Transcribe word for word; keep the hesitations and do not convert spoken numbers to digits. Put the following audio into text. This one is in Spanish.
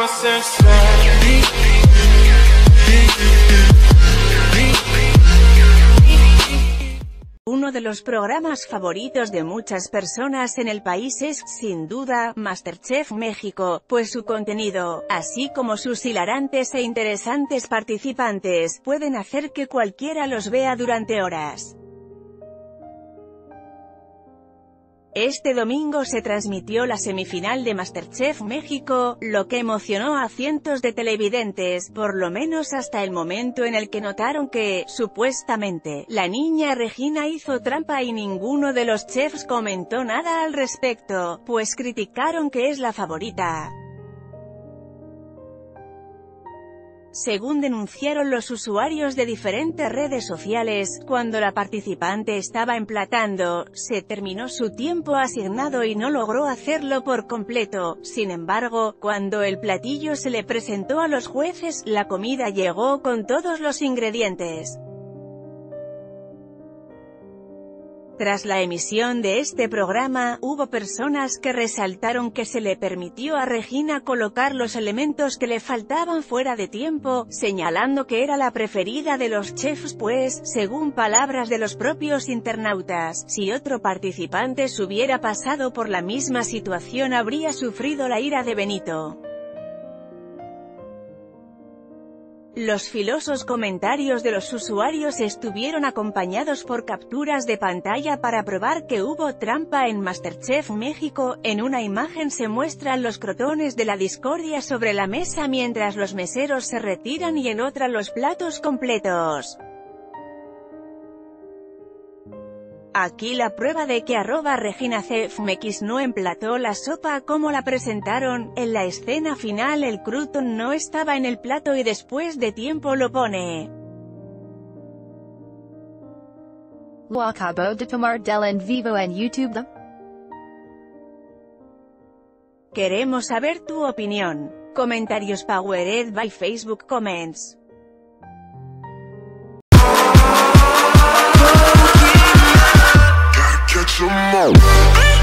Uno de los programas favoritos de muchas personas en el país es, sin duda, MasterChef México, pues su contenido, así como sus hilarantes e interesantes participantes, pueden hacer que cualquiera los vea durante horas. Este domingo se transmitió la semifinal de MasterChef México, lo que emocionó a cientos de televidentes, por lo menos hasta el momento en el que notaron que, supuestamente, la niña Regina hizo trampa y ninguno de los chefs comentó nada al respecto, pues criticaron que es la favorita. Según denunciaron los usuarios de diferentes redes sociales, cuando la participante estaba emplatando, se terminó su tiempo asignado y no logró hacerlo por completo. Sin embargo, cuando el platillo se le presentó a los jueces, la comida llegó con todos los ingredientes. Tras la emisión de este programa, hubo personas que resaltaron que se le permitió a Regina colocar los elementos que le faltaban fuera de tiempo, señalando que era la preferida de los chefs pues, según palabras de los propios internautas, si otro participante se hubiera pasado por la misma situación habría sufrido la ira de Benito. Los filosos comentarios de los usuarios estuvieron acompañados por capturas de pantalla para probar que hubo trampa en MasterChef México. En una imagen se muestran los crotones de la discordia sobre la mesa mientras los meseros se retiran y en otra los platos completos. Aquí la prueba de que arroba Regina C F M X no emplató la sopa como la presentaron. En la escena final el crouton no estaba en el plato y después de tiempo lo pone. Lo acabo de tomar del en vivo en YouTube. Queremos saber tu opinión. Comentarios powered by Facebook Comments. Catch 'em all.